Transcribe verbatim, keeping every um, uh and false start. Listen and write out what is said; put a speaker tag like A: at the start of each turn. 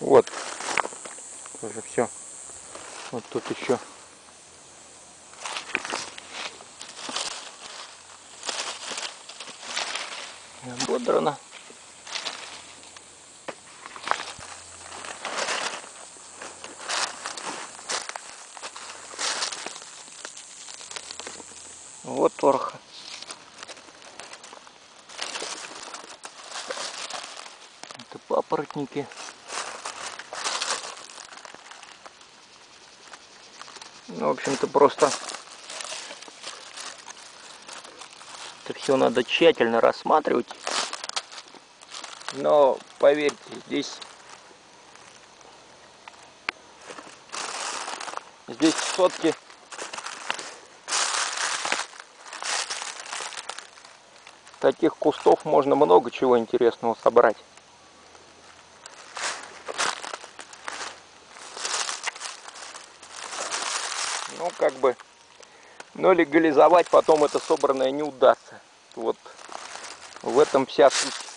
A: Вот. Уже все. Вот тут еще. Ободрано. Вот торха. Это папоротники. Ну, в общем-то, просто это все надо тщательно рассматривать. Но поверьте, здесь здесь в сотке таких кустов можно много чего интересного собрать. Ну, как бы, но легализовать потом это собранное не удастся. Вот в этом вся суть.